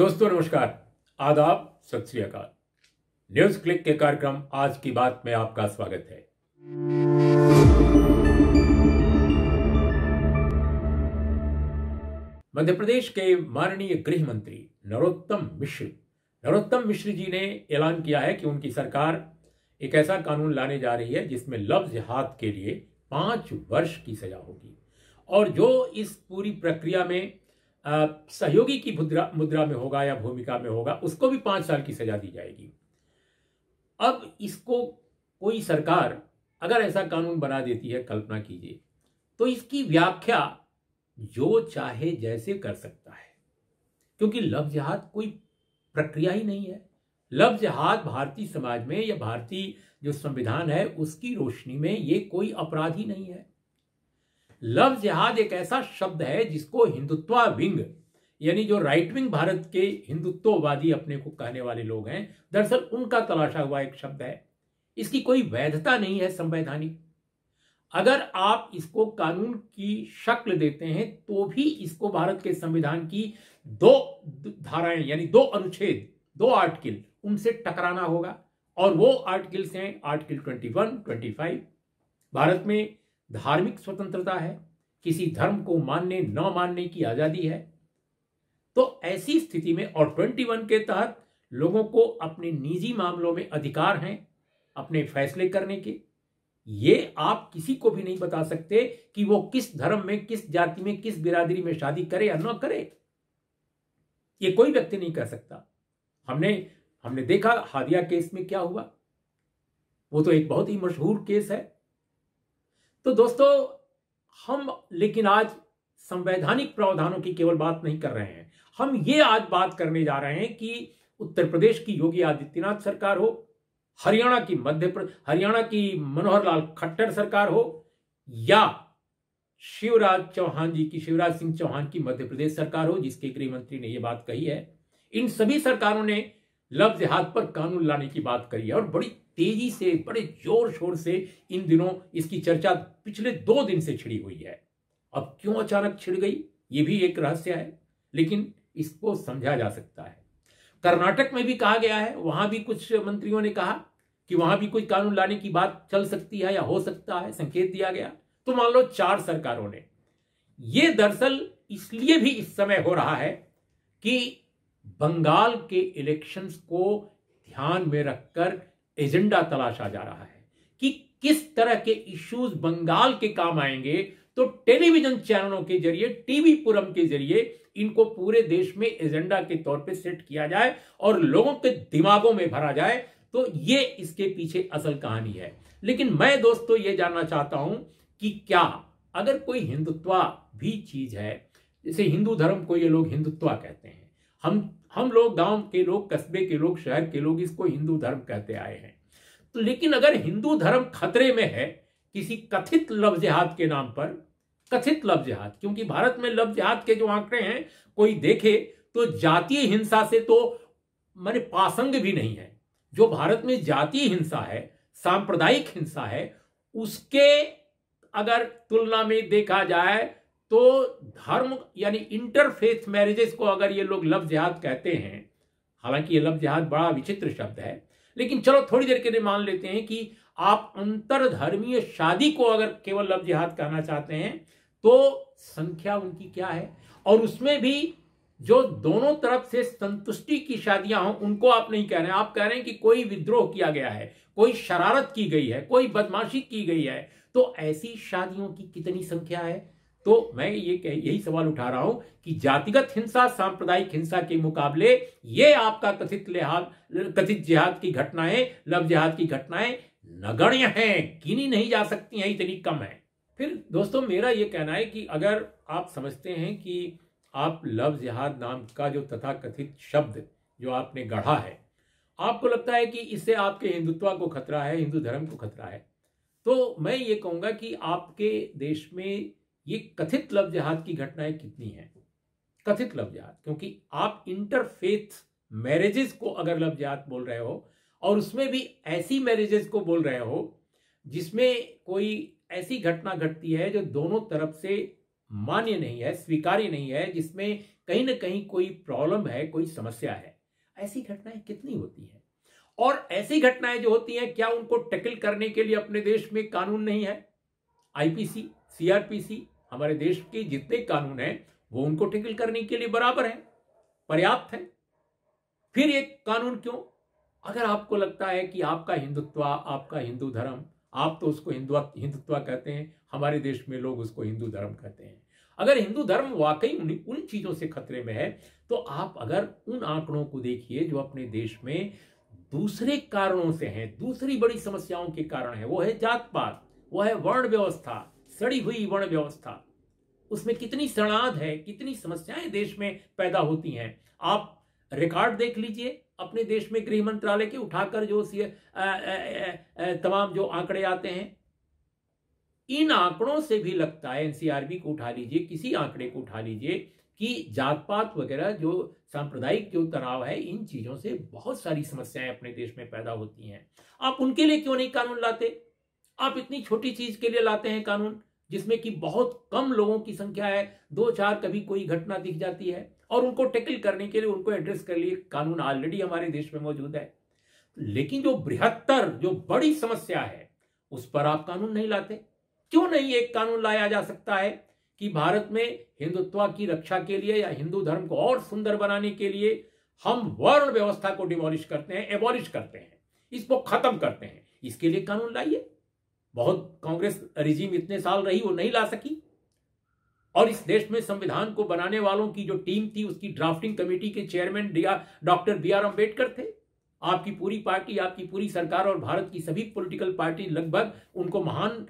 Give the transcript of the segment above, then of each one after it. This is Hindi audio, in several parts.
दोस्तों नमस्कार, आदाब, सत श्री अकाल। न्यूज क्लिक के कार्यक्रम आज की बात में आपका स्वागत है। मध्य प्रदेश के माननीय गृह मंत्री नरोत्तम मिश्र जी ने ऐलान किया है कि उनकी सरकार एक ऐसा कानून लाने जा रही है जिसमें लव जिहाद के लिए 5 वर्ष की सजा होगी और जो इस पूरी प्रक्रिया में सहयोगी की मुद्रा में होगा या भूमिका में होगा उसको भी 5 साल की सजा दी जाएगी। अब इसको कोई सरकार अगर ऐसा कानून बना देती है, कल्पना कीजिए, तो इसकी व्याख्या जो चाहे जैसे कर सकता है, क्योंकि लव जिहाद कोई प्रक्रिया ही नहीं है। लव जिहाद भारतीय समाज में या भारतीय जो संविधान है उसकी रोशनी में ये कोई अपराध ही नहीं है। लव जिहाद एक ऐसा शब्द है जिसको हिंदुत्व विंग यानी जो राइट विंग भारत के हिंदुत्ववादी अपने को कहने वाले लोग हैं, दरअसल उनका तलाशा हुआ एक शब्द है। इसकी कोई वैधता नहीं है संवैधानिक। अगर आप इसको कानून की शक्ल देते हैं तो भी इसको भारत के संविधान की 2 धाराएं यानी 2 अनुच्छेद, 2 आर्टिकल, उनसे टकराना होगा। और वो आर्टिकल्स हैं आर्टिकल 21, 25। भारत में धार्मिक स्वतंत्रता है, किसी धर्म को मानने न मानने की आजादी है। तो ऐसी स्थिति में और 21 के तहत लोगों को अपने निजी मामलों में अधिकार हैं अपने फैसले करने के। ये आप किसी को भी नहीं बता सकते कि वो किस धर्म में, किस जाति में, किस बिरादरी में शादी करे या न करे। ये कोई व्यक्ति नहीं कर सकता। हमने देखा हादिया केस में क्या हुआ। वो तो एक बहुत ही मशहूर केस है। तो दोस्तों लेकिन आज संवैधानिक प्रावधानों की केवल बात नहीं कर रहे हैं। हम ये आज बात करने जा रहे हैं कि उत्तर प्रदेश की योगी आदित्यनाथ सरकार हो, हरियाणा की मनोहर लाल खट्टर सरकार हो, या शिवराज सिंह चौहान की मध्य प्रदेश सरकार हो, जिसके गृह मंत्री ने यह बात कही है। इन सभी सरकारों ने लव जिहाद पर कानून लाने की बात करी है और बड़ी तेजी से, बड़े जोर शोर से इन दिनों इसकी चर्चा पिछले 2 दिन से छिड़ी हुई है। अब क्यों अचानक छिड़ गई, ये भी एक रहस्य है, लेकिन इसको समझा जा सकता है। कर्नाटक में भी कहा गया है, वहां भी कुछ मंत्रियों ने कहा कि वहां भी कोई कानून लाने की बात चल सकती है या हो सकता है, संकेत दिया गया। तो मान लो 4 सरकारों ने। यह दरअसल इसलिए भी इस समय हो रहा है कि बंगाल के इलेक्शंस को ध्यान में रखकर एजेंडा तलाशा जा रहा है कि किस तरह के इश्यूज बंगाल के काम आएंगे। तो टेलीविजन चैनलों के जरिए, टीवी पुरम के जरिए इनको पूरे देश में एजेंडा के तौर पे सेट किया जाए और लोगों के दिमागों में भरा जाए। तो ये इसके पीछे असल कहानी है। लेकिन मैं दोस्तों ये जानना चाहता हूं कि क्या अगर कोई हिंदुत्व भी चीज है, जैसे हिंदू धर्म को ये लोग हिंदुत्व कहते हैं, हम लोग गांव के लोग, कस्बे के लोग, शहर के लोग इसको हिंदू धर्म कहते आए हैं। तो लेकिन अगर हिंदू धर्म खतरे में है किसी कथित लव जिहाद के नाम पर, कथित लव जिहाद, क्योंकि भारत में लव जिहाद के जो आंकड़े हैं कोई देखे तो जातीय हिंसा से तो माने पासंग भी नहीं है। जो भारत में जातीय हिंसा है, सांप्रदायिक हिंसा है, उसके अगर तुलना में देखा जाए तो धर्म यानी इंटरफेथ मैरिजेस को अगर ये लोग लव जिहाद कहते हैं, हालांकि ये लव जिहाद बड़ा विचित्र शब्द है, लेकिन चलो थोड़ी देर के लिए मान लेते हैं कि आप अंतरधर्मीय शादी को अगर केवल लव जिहाद कहना चाहते हैं तो संख्या उनकी क्या है। और उसमें भी जो दोनों तरफ से संतुष्टि की शादियां हों उनको आप नहीं कह रहे हैं। आप कह रहे हैं कि कोई विद्रोह किया गया है, कोई शरारत की गई है, कोई बदमाशी की गई है। तो ऐसी शादियों की कितनी संख्या है। तो मैं यही सवाल उठा रहा हूं कि जातिगत हिंसा, सांप्रदायिक हिंसा के मुकाबले ये आपका कथित जिहाद की घटनाएं, लव जिहाद की घटनाएं नगण्य हैं, गिनी नहीं जा सकती हैं, इतनी कम है। फिर दोस्तों मेरा यह कहना है कि अगर आप समझते हैं कि आप लव जिहाद नाम का जो तथाकथित शब्द जो आपने गढ़ा है, आपको लगता है कि इससे आपके हिंदुत्व को खतरा है, हिंदू धर्म को खतरा है, तो मैं ये कहूंगा कि आपके देश में ये कथित लव जिहाद की घटनाएं कितनी हैं। कथित लव जिहाद, क्योंकि आप इंटरफेथ मैरिजेस को अगर लव जिहाद बोल रहे हो और उसमें भी ऐसी मैरिजेस को बोल रहे हो जिसमें कोई ऐसी घटना घटती है जो दोनों तरफ से मान्य नहीं है, स्वीकार्य नहीं है, जिसमें कहीं ना कहीं कोई प्रॉब्लम है, कोई समस्या है। ऐसी घटनाएं कितनी होती हैं? और ऐसी घटनाएं जो होती हैं, क्या उनको टैकल करने के लिए अपने देश में कानून नहीं है? आईपीसी, सीआरपीसी, हमारे देश के जितने कानून हैं वो उनको टैकल करने के लिए बराबर है, पर्याप्त है। फिर एक कानून क्यों? अगर आपको लगता है कि आपका हिंदुत्व, आपका हिंदू धर्म, आप तो उसको हिंदुत्व कहते हैं, हमारे देश में लोग उसको हिंदू धर्म कहते हैं। अगर हिंदू धर्म वाकई उन चीजों से खतरे में है, तो आप अगर उन आंकड़ों को देखिए जो अपने देश में दूसरे कारणों से हैं, दूसरी बड़ी समस्याओं के कारण है, वो है जात पात, वो है वर्ण व्यवस्था, सड़ी हुई वर्ण व्यवस्था। उसमें कितनी सड़ांध है, कितनी समस्याएं देश में पैदा होती हैं। आप रिकॉर्ड देख लीजिए अपने देश में गृह मंत्रालय के उठाकर जो तमाम जो आंकड़े आते हैं, इन आंकड़ों से भी लगता है, एनसीआरबी को उठा लीजिए, किसी आंकड़े को उठा लीजिए, कि जात पात वगैरह जो सांप्रदायिक जो तनाव है, इन चीजों से बहुत सारी समस्याएं अपने देश में पैदा होती हैं। आप उनके लिए क्यों नहीं कानून लाते? आप इतनी छोटी चीज के लिए लाते हैं कानून, जिसमें कि बहुत कम लोगों की संख्या है, 2-4 कभी कोई घटना दिख जाती है, और उनको टैकल करने के लिए, उनको एड्रेस कर लिए कानून ऑलरेडी हमारे देश में मौजूद है। लेकिन जो बृहत्तर, जो बड़ी समस्या है, उस पर आप कानून नहीं लाते। क्यों नहीं एक कानून लाया जा सकता है कि भारत में हिंदुत्व की रक्षा के लिए या हिंदू धर्म को और सुंदर बनाने के लिए हम वर्ण व्यवस्था को डिमोलिश करते हैं, एबॉलिश करते हैं, इसको खत्म करते हैं? इसके लिए कानून लाइए। बहुत कांग्रेस रिजीम इतने साल रही, वो नहीं ला सकी। और इस देश में संविधान को बनाने वालों की जो टीम थी, उसकी ड्राफ्टिंग कमेटी के चेयरमैन डॉक्टर बी.आर. अम्बेडकर थे। आपकी पूरी पार्टी, आपकी पूरी सरकार और भारत की सभी पॉलिटिकल पार्टी लगभग उनको महान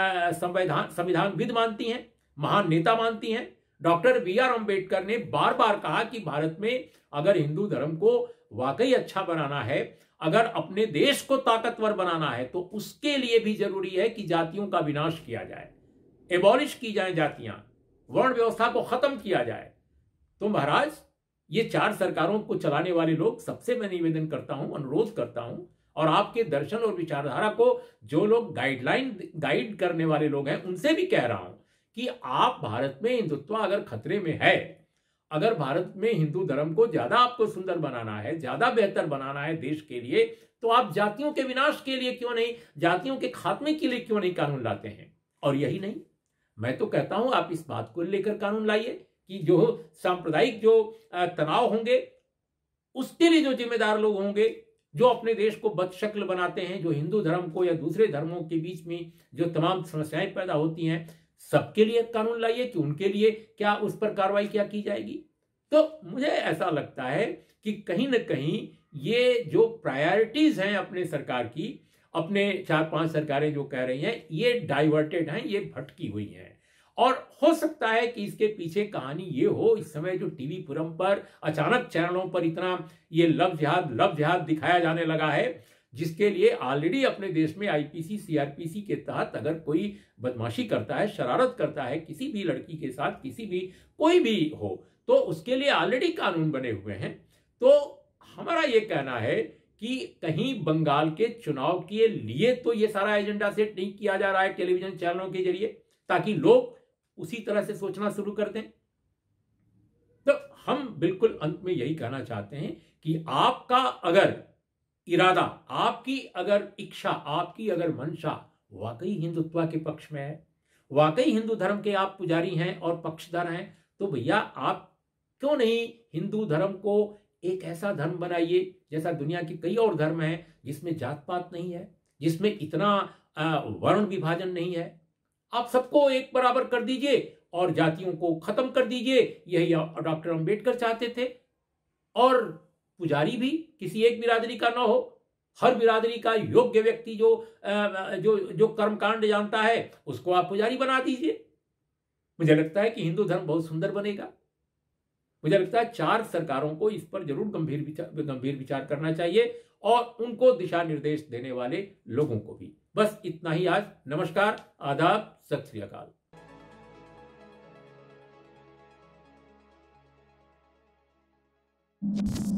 संविधानविद मानती हैं, महान नेता मानती हैं। Doctor B R. अम्बेडकर ने बार बार कहा कि भारत में अगर हिंदू धर्म को वाकई अच्छा बनाना है, अगर अपने देश को ताकतवर बनाना है, तो उसके लिए भी जरूरी है कि जातियों का विनाश किया जाए, एबॉलिश की जाए जातियां, वर्ण व्यवस्था को खत्म किया जाए। तो महाराज, ये 4 सरकारों को चलाने वाले लोग, सबसे मैं निवेदन करता हूं, अनुरोध करता हूं, और आपके दर्शन और विचारधारा को जो लोग गाइड करने वाले लोग हैं, उनसे भी कह रहा हूं कि आप भारत में हिंदुत्व अगर खतरे में है, अगर भारत में हिंदू धर्म को ज्यादा आपको सुंदर बनाना है, ज्यादा बेहतर बनाना है देश के लिए, तो आप जातियों के विनाश के लिए क्यों नहीं, जातियों के खात्मे के लिए क्यों नहीं कानून लाते हैं? और यही नहीं, मैं तो कहता हूं आप इस बात को लेकर कानून लाइए कि जो सांप्रदायिक जो तनाव होंगे, उसके लिए जो जिम्मेदार लोग होंगे, जो अपने देश को बदशक्ल बनाते हैं, जो हिंदू धर्म को या दूसरे धर्मों के बीच में जो तमाम समस्याएं पैदा होती हैं, सबके लिए कानून लाइए कि उनके लिए क्या उस पर कार्रवाई क्या की जाएगी। तो मुझे ऐसा लगता है कि कहीं ना कहीं ये जो प्रायोरिटीज हैं अपने सरकार की, अपने 4-5 सरकारें जो कह रही हैं, ये डाइवर्टेड हैं, ये भटकी हुई हैं। और हो सकता है कि इसके पीछे कहानी ये हो, इस समय जो टीवी पुरम पर अचानक चैनलों पर इतना ये लव जिहाद दिखाया जाने लगा है, जिसके लिए ऑलरेडी अपने देश में आईपीसी, सीआरपीसी के तहत अगर कोई बदमाशी करता है, शरारत करता है किसी भी लड़की के साथ, किसी भी कोई भी हो, तो उसके लिए ऑलरेडी कानून बने हुए हैं। तो हमारा ये कहना है कि कहीं बंगाल के चुनाव के लिए तो ये सारा एजेंडा सेट नहीं किया जा रहा है टेलीविजन चैनलों के जरिए, ताकि लोग उसी तरह से सोचना शुरू कर दें। तो हम बिल्कुल अंत में यही कहना चाहते हैं कि आपका अगर इरादा, आपकी अगर इच्छा, आपकी अगर मंशा वाकई हिंदुत्व के पक्ष में है, वाकई हिंदू धर्म के आप पुजारी हैं और पक्षधर हैं, तो भैया आप क्यों नहीं हिंदू धर्म को एक ऐसा धर्म बनाइए, जैसा दुनिया के कई और धर्म हैं, जिसमें जात पात नहीं है, जिसमें इतना वर्ण विभाजन नहीं है। आप सबको एक बराबर कर दीजिए और जातियों को खत्म कर दीजिए। यही डॉक्टर अंबेडकर चाहते थे। और पुजारी भी किसी एक बिरादरी का ना हो, हर बिरादरी का योग्य व्यक्ति जो जो जो कर्मकांड जानता है, उसको आप पुजारी बना दीजिए। मुझे लगता है कि हिंदू धर्म बहुत सुंदर बनेगा। मुझे लगता है 4 सरकारों को इस पर जरूर गंभीर विचार करना चाहिए, और उनको दिशा निर्देश देने वाले लोगों को भी। बस इतना ही आज। नमस्कार, आदाब, सत श्री अकाल।